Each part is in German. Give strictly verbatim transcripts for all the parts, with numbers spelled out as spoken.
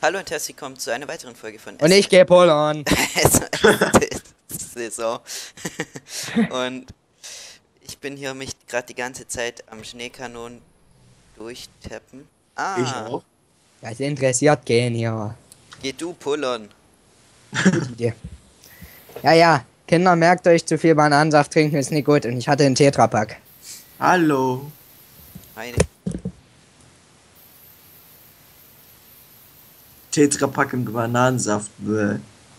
Hallo und herzlich willkommen zu einer weiteren Folge von Und ich gehe Polen. Saison. Und ich bin hier mich gerade die ganze Zeit am Schneekanonen durchtappen. Ich Ah, auch. Das interessiert gehen hier. geh du pullern. Gute Idee. Ja, ja. Kinder, merkt euch, zu viel Bananensaft trinken ist nicht gut. Und ich hatte einen Tetrapack. Hallo. Meine, Tetrapack und Bananensaft. Bäh.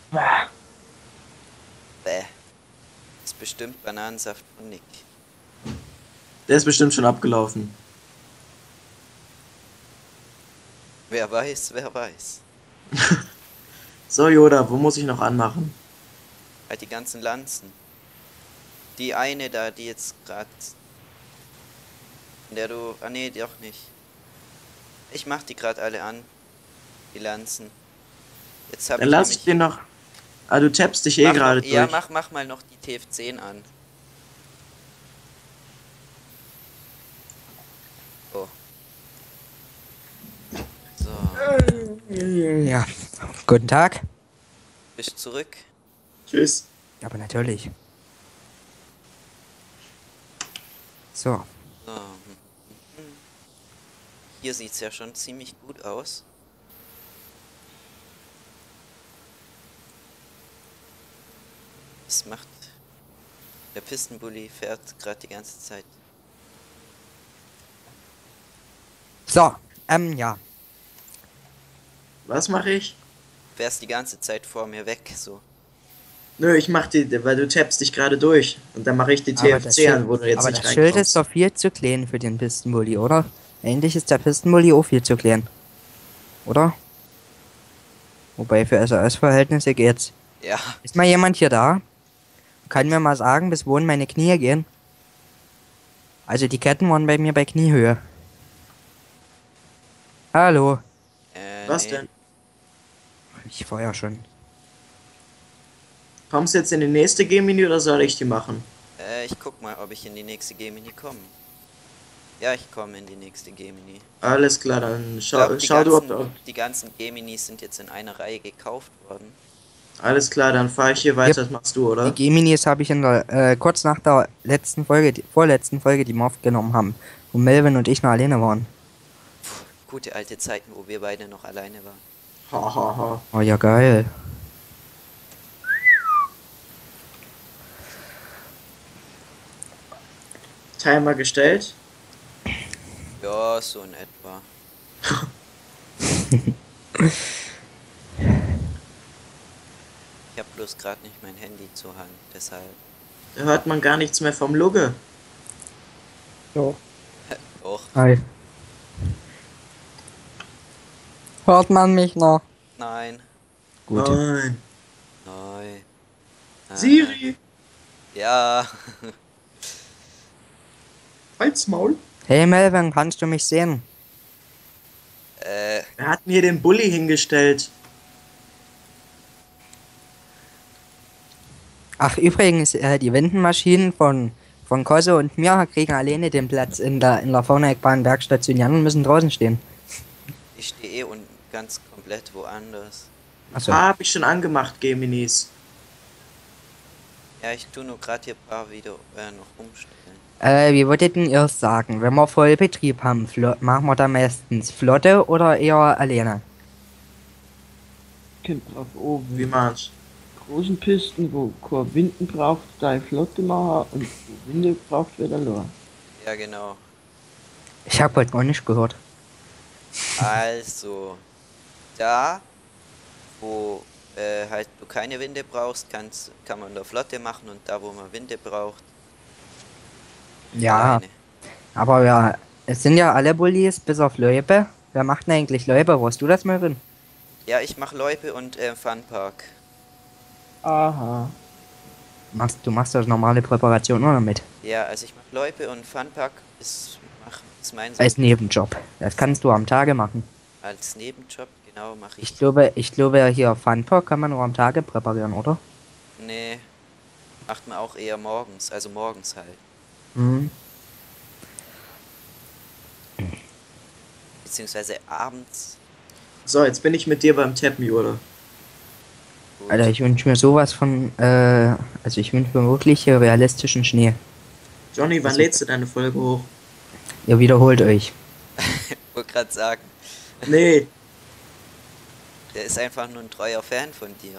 bäh. Ist bestimmt Bananensaft von Nick. Der ist bestimmt schon abgelaufen. Wer weiß, wer weiß. So, Yoda, wo muss ich noch anmachen? Halt die ganzen Lanzen. Die eine da, die jetzt gerade... In der du... Ah nee, doch nicht. Ich mach die gerade alle an. Die Lanzen. Jetzt hab Dann ich lass nämlich... ich den noch. Ah, du tappst dich eh Mach gerade noch, ja, durch. mach, mach mal noch die T F zehn an. Oh. So, Ja. Guten Tag. bist zurück. Tschüss. Aber natürlich. So. So. hm, hm, hm. Hier sieht's ja schon ziemlich gut aus. Was macht... Der Pistenbully fährt gerade die ganze Zeit. So. Ähm, ja. Was mache ich? Fährst die ganze Zeit vor mir weg, so. Nö, ich mach die, weil du tappst dich gerade durch. Und dann mache ich die Aber das, T F C Schild, an, wo du jetzt aber nicht das Schild ist reinkommst. doch viel zu klein für den Pistenbully, oder? Eigentlich ist der Pistenbully auch viel zu klein. Oder? Wobei für S A S-Verhältnisse geht's. Ja, Ist mal jemand hier da? Kann mir mal sagen, bis wohin meine Knie gehen? Also die Ketten waren bei mir bei Kniehöhe. Hallo. äh, Was nee. denn? Ich war ja schon. Kommst du jetzt in die nächste Gemini oder soll ich die machen? Äh, ich guck mal, ob ich in die nächste Gemini komme. Ja, ich komme in die nächste Gemini. Alles klar, dann Ich schau, glaub, die, schau du, ob ganzen, du. die ganzen Geminis sind jetzt in einer Reihe gekauft worden. Alles klar, dann fahre ich hier weiter, das machst du, Die oder? Geminis habe ich in der, äh, kurz nach der letzten Folge, die vorletzten Folge, die wir aufgenommen haben, wo Melvin und ich noch alleine waren. Puh, gute alte Zeiten, wo wir beide noch alleine waren. Ha, ha, ha. Oh ja, geil. Timer gestellt. Ja, so in etwa. Ich habe bloß gerade nicht mein Handy zur Hand, deshalb. Da hört man gar nichts mehr vom Lugge. So. Och, Hi. Hört man mich noch? nein, Gut. Nein. nein. Äh, Siri, Ja, halt's Maul. Hey Melvin, kannst du mich sehen? äh, Wir hatten hier den Bulli hingestellt. Ach, übrigens, äh, die Windenmaschinen von, von Kosse und mir kriegen alleine den Platz in der, in der Vorneckbahn Werkstation Jan und müssen draußen stehen. ich stehe eh unten ganz komplett woanders. Achso. Ah, hab ich schon angemacht, Geminis. Ja, ich tu nur gerade hier ein paar wieder äh, noch umstellen. Äh, wie würdet denn ihr sagen, wenn wir Vollbetrieb haben, flo- machen wir da meistens Flotte oder eher alleine? Kommt drauf an, Wie man's? großen Pisten, wo kein Winden braucht, da ich Flotte machen und wo Winde braucht, wird allein. Ja, genau. Ich hab heute gar nicht gehört. Also, da, wo äh, halt du keine Winde brauchst, kannst, kann man eine Flotte machen und da, wo man Winde braucht, Ja, alleine. aber ja, es sind ja alle Bullis bis auf Loipe. Wer macht denn eigentlich Loipe? Warst du das, Melvin? Ja, ich mache Loipe und äh, Funpark. Aha. Machst, du machst das normale Präparation oder mit? Ja, also ich mache Loipe und Funpark ist, mach, ist mein Als Nebenjob. Das kannst du am Tage machen. als Nebenjob, genau, mache ich. Ich glaube, ich glaube hier Funpark kann man nur am Tage präparieren, oder? Nee, macht man auch eher morgens, also morgens halt. Mhm. Beziehungsweise abends. So, jetzt bin ich mit dir beim Tappen, Yoda. Gut. Alter, ich wünsche mir sowas von, äh, also ich wünsche mir wirklich äh, realistischen Schnee. Johnny, wann Also- lädst du deine Folge hoch? Ihr wiederholt euch. Wollte gerade sagen, Nee, der ist einfach nur ein treuer Fan von dir.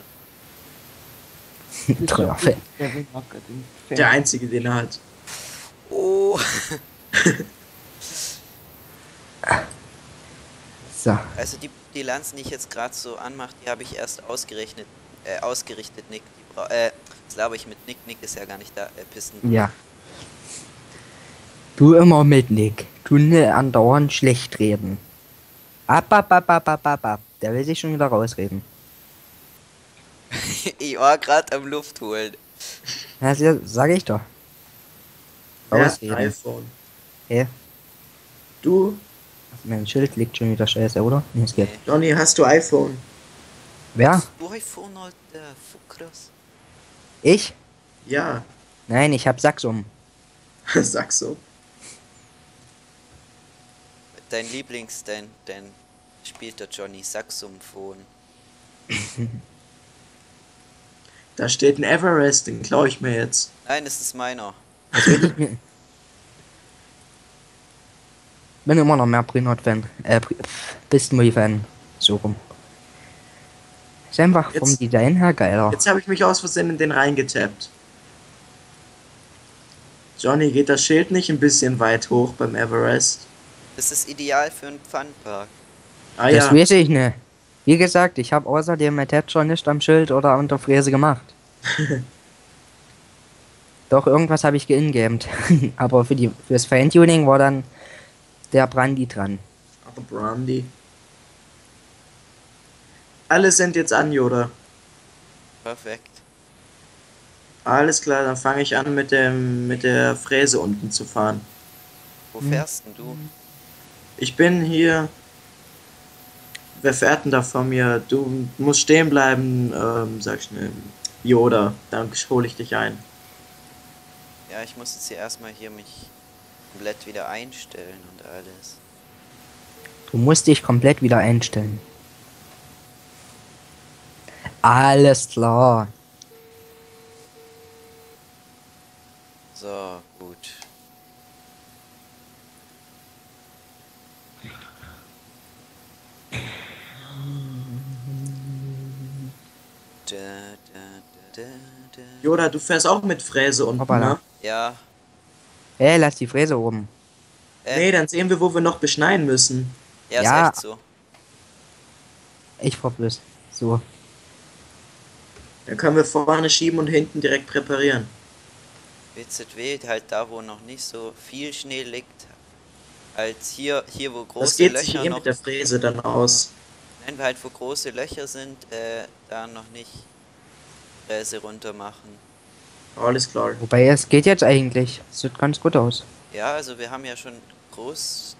Treuer Fan. Kevin Hacker, den Fan. der einzige, den er hat. Oh. So. Also die, die Lanzen, die ich jetzt gerade so anmache, die habe ich erst ausgerechnet, äh, ausgerichtet, Nick. Die bra äh, das glaube ich mit Nick. Nick ist ja gar nicht da, äh, Pisten. Ja. Du immer mit Nick. Du ne andauernd schlecht reden. Ab, ab, ab, ab, ab, ab, ab. Der will sich schon wieder rausreden. Ich war gerade am Luft holen. Ja, sie- sag ich doch. Er hat ein Rausreden. iPhone. Hä? Du, Mein Schild liegt schon wieder scheiße, oder? Nee, es geht. Nee. Johnny, hast du iPhone? Wer? Du iPhone, Alter, fuck krass. Ich? Ja, Nein, ich hab Saxum. sag so. Dein Lieblings, dein, dein spielt der Johnny Saxophon. Da steht ein Everest, den klaue ich mir jetzt. Nein, es ist meiner. Bin immer noch mehr Prinot-Fan. Äh, Pri- Pistenmulli-Fan. So rum. Ist einfach vom Jetzt- Design her geiler. Jetzt habe ich mich aus Versehen in den reingetappt. Johnny, geht das Schild nicht ein bisschen weit hoch beim Everest? Das ist ideal für einen Pfandpark. Ah Das ja, weiß ich nicht. Wie gesagt, ich habe außerdem mein Tab schon nicht am Schild oder an der Fräse gemacht. Doch, irgendwas habe ich geinggamed. Aber für die fürs Feintuning war dann der Brandy dran. aber Brandy. Alle sind jetzt an, Yoda. Perfekt. Alles klar, dann fange ich an mit dem mit der Fräse unten zu fahren. Wo Hm. fährst denn du? Ich bin hier. Wer fährt denn da von mir? Du musst stehen bleiben, ähm, sag schnell. Yoda, dann hole ich dich ein. Ja, ich muss jetzt hier erstmal hier mich komplett wieder einstellen und alles. Du musst dich komplett wieder einstellen. Alles klar. So, gut. Da, da, da, da, da. Yoda, du fährst auch mit Fräse unten, Hoppala. ne? Ja, Hey, lass die Fräse oben. äh, Nee, dann sehen wir, wo wir noch beschneiden müssen. ja, Ja. ist echt so. Ich fahr bloß. So. Dann können wir vorne schieben und hinten direkt präparieren. W Z W halt da, wo noch nicht so viel Schnee liegt, als hier, hier wo Das große geht sich Löcher eh noch, mit der Fräse dann aus. nein, halt wo große Löcher sind, äh, da noch nicht Fräse runter machen. Alles klar. Wobei, es geht jetzt eigentlich. Es sieht ganz gut aus. Ja, also wir haben ja schon groß.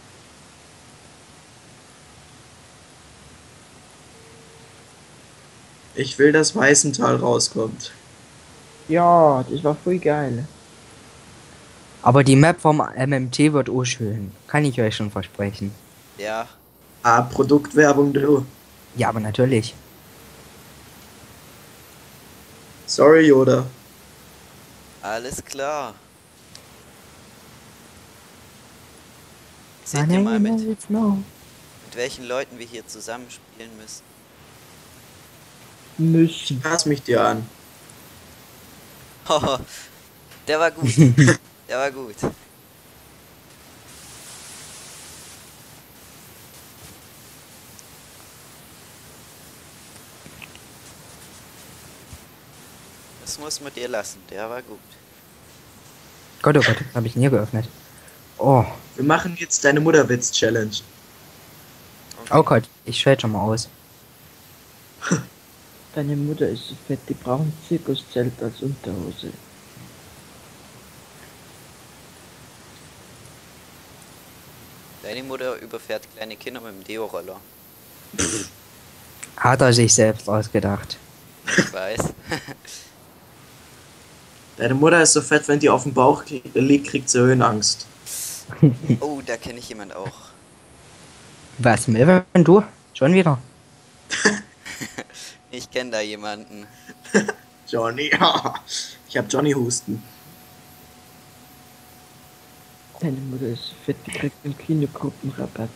Ich will, dass Weißental rauskommt. Ja, das war voll geil. Aber die Map vom M M T wird auch schön. Kann ich euch schon versprechen. Ja, Ah, Produktwerbung, du. Ja, aber natürlich. Sorry, Yoda. alles klar. Seht ihr mal, mit, mit welchen Leuten wir hier zusammenspielen müssen. Müssen. Pass mich dir an. Oh, der war gut. Der war gut. Das muss man dir lassen, der war gut. Gott, oh Gott, habe ich nie geöffnet. Oh, Wir machen jetzt deine Mutterwitz-Challenge. oh Gott, ich schalte schon mal aus. Deine Mutter ist so fett, die braucht ein Zirkuszelt als Unterhose. Deine Mutter überfährt kleine Kinder mit dem Deo-Roller. Hat er sich selbst ausgedacht. Ich weiß. Deine Mutter ist so fett, wenn die auf dem Bauch krie- liegt, kriegt sie Höhenangst. Oh, da kenne ich jemand auch. Was, Melvin, du? Schon wieder. Ich kenne da jemanden. Johnny. Ich hab Johnny Husten. Deine Mutter ist fett, die kriegt einen Kindergruppenrabatt.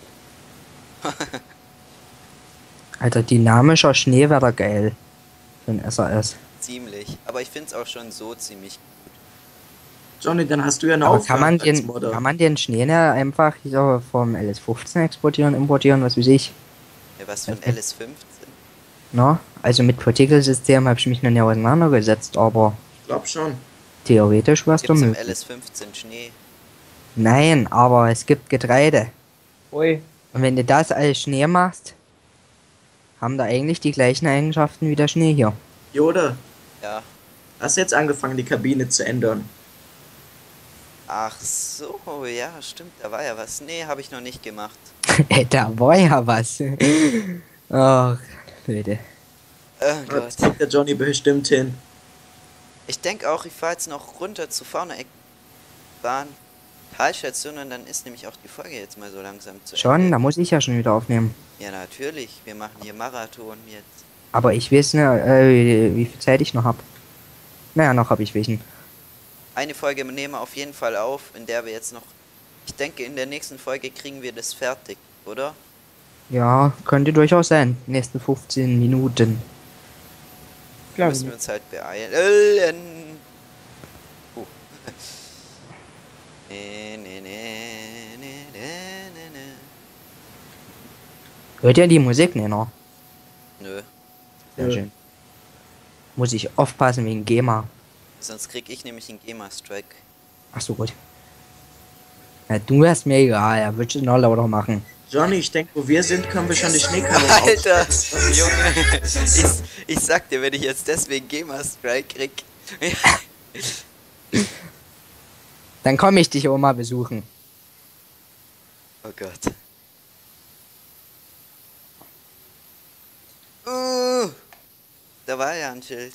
Alter, dynamischer Schnee wäre da geil. Für ein S A S. Ziemlich. Aber ich finde es auch schon so ziemlich. Johnny, dann hast du ja eine Aber Aufgabe kann man, als den, Modder. kann man den Schnee nicht einfach hier vom L S fünfzehn exportieren, importieren, was weiß ich? Ja, was für ein Okay. L S fünfzehn? Na, also mit Partikelsystem habe ich mich noch nie auseinandergesetzt, aber Ich glaub schon. theoretisch was Gibt es du im möglich. L S fünfzehn Schnee? Nein, aber es gibt Getreide. Ui, Und wenn du das als Schnee machst, haben da eigentlich die gleichen Eigenschaften wie der Schnee hier. Yoda, Ja. hast jetzt angefangen, die Kabine zu ändern? Ach so, ja, stimmt, da war ja was. Nee, habe ich noch nicht gemacht. Da war ja was. Ach, bitte. Oh Das Gott. kriegt der Johnny bestimmt hin. Ich denke auch, ich fahre jetzt noch runter zu Fauna-Bahn, Talstation und dann ist nämlich auch die Folge jetzt mal so langsam zu Schon, Ende. da muss ich ja schon wieder aufnehmen. Ja, natürlich. Wir machen hier Marathon jetzt. Aber ich weiß nicht, äh, wie viel Zeit ich noch hab. Naja, noch habe ich welchen. Eine Folge nehmen wir auf jeden Fall auf, in der wir jetzt noch... Ich denke, in der nächsten Folge kriegen wir das fertig, oder? Ja, könnte durchaus sein. Nächsten fünfzehn Minuten. Da glaube müssen wir nicht. uns halt beeilen. Uh. Nee, nee, nee, nee, nee, nee, nee. Hört ihr die Musik? Nee, noch. Nö, Sehr Ja. schön. Muss ich aufpassen wegen GEMA. sonst krieg ich nämlich einen GEMA-Strike. Ach so, gut. Ja, du wärst mir egal, er wird es noch lauter machen. Johnny, ich denke, wo wir sind, können wir schon die Schneekanone Alter, aufstellen. Junge, ich, ich sag dir, wenn ich jetzt deswegen GEMA-Strike krieg... Dann komme ich dich auch mal besuchen. Oh Gott. Uh, da war ja ein Schild.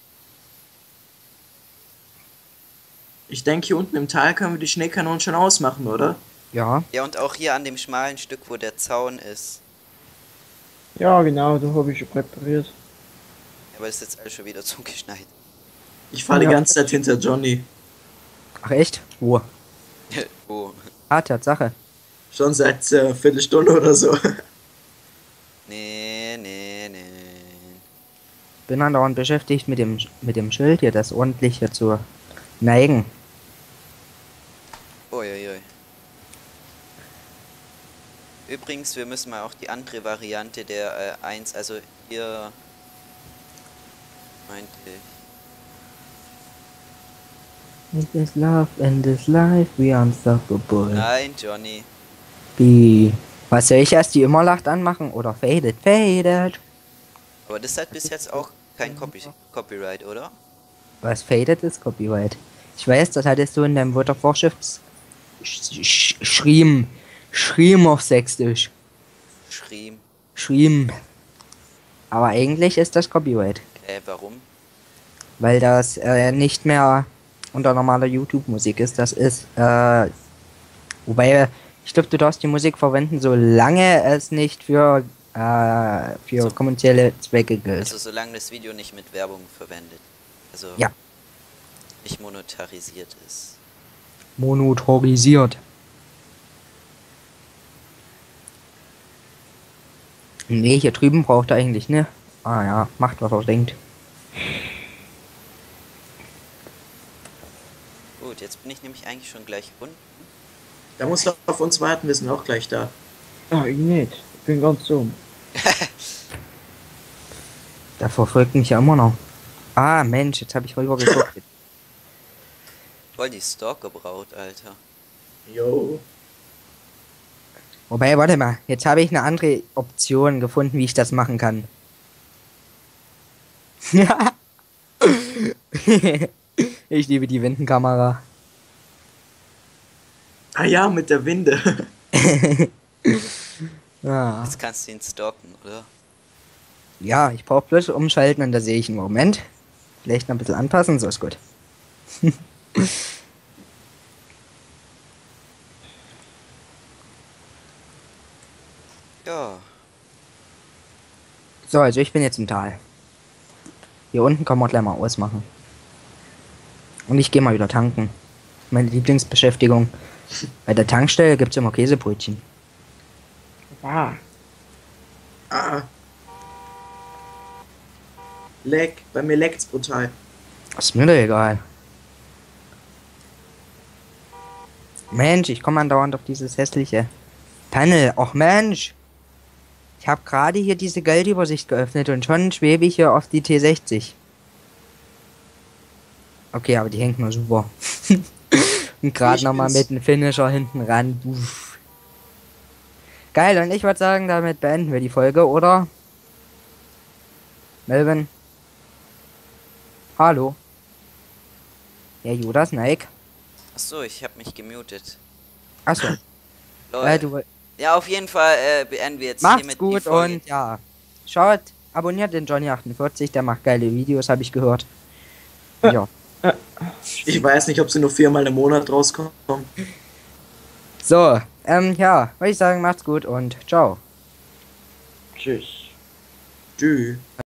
Ich denke, hier unten im Tal können wir die Schneekanonen schon ausmachen, oder? Ja, Ja, und auch hier an dem schmalen Stück, wo der Zaun ist. Ja, genau, da habe ich schon präpariert. Aber ist jetzt alles schon wieder zugeschneit. Ich fahre Ja. die ganze Zeit hinter Johnny. ach echt? Wo? Oh. Ah, Tatsache. Schon seit äh, Viertelstunde oder so. Nee, nee, nee. Bin andauernd beschäftigt mit dem, mit dem Schild hier, das ordentlich hier zu neigen. Uiuiui. Übrigens, wir müssen mal auch die andere Variante der äh, eins, also hier meinte ich. In this love, in this life, we are unstoppable. Nein, Johnny. Wie? Was soll ich erst die Immerlacht anmachen? Oder faded, faded? Aber das hat bis jetzt auch kein Copy Copyright, oder? Was faded ist Copyright. Ich weiß, das hattest du in deinem Wörtervorschrift sch- sch- schrieben. Schrieben auf Sächsisch. Schrieb. Schrieben. Aber eigentlich ist das Copyright. Äh, warum? Weil das äh, nicht mehr unter normaler YouTube-Musik ist. Das ist, äh, wobei, ich glaube, du darfst die Musik verwenden, solange es nicht für, äh, für So. kommerzielle Zwecke gilt. Also solange das Video nicht mit Werbung verwendet. Also Ja. nicht monetarisiert ist. Monotorisiert. Nee, hier drüben braucht er eigentlich, ne? Ah ja, macht was er denkt. Gut, jetzt bin ich nämlich eigentlich schon gleich unten. Da musst du auf uns warten, wir sind auch gleich da. Ah, ich nicht. Ich bin ganz oben. Der verfolgt mich ja immer noch. Ah, Mensch, jetzt habe ich rüber geguckt. Voll die Stalker-Braut, Alter. Yo. Wobei, warte mal, jetzt habe ich eine andere Option gefunden, wie ich das machen kann. Ich liebe die Windenkamera. Ah ja, mit der Winde. Ja, Jetzt kannst du ihn stalken, oder? ja ich brauche bloß umschalten und da sehe ich einen Moment. Vielleicht noch ein bisschen anpassen, so ist gut. Ja. So, also ich bin jetzt im Tal. Hier unten kann man gleich mal ausmachen. Und ich gehe mal wieder tanken. Meine Lieblingsbeschäftigung. Bei der Tankstelle gibt's immer Käsebrötchen. Ah, Ah. Leck, bei mir leckt's brutal. Ist mir doch egal. Mensch, ich komme andauernd auf dieses hässliche Panel. Och Mensch. Ich habe gerade hier diese Geldübersicht geöffnet und schon schwebe ich hier auf die T sechzig. Okay, aber die hängt nur super. Und gerade Ich nochmal bin's. mit dem Finisher hinten ran. Uff. Geil, und ich würde sagen, damit beenden wir die Folge, oder? Melvin? Hallo? Ja, Judas, Nike? Achso, ich habe mich gemutet. Achso. Lol. äh, du, Ja, auf jeden Fall äh, beenden wir jetzt macht's hiermit die gut Folge. und ja. Schaut, abonniert den Johnny achtundvierzig, der macht geile Videos, habe ich gehört. Ja. Ich weiß nicht, ob sie nur viermal im Monat rauskommen. So, ähm, ja, würde ich sagen, macht's gut und ciao. tschüss. Tschüss.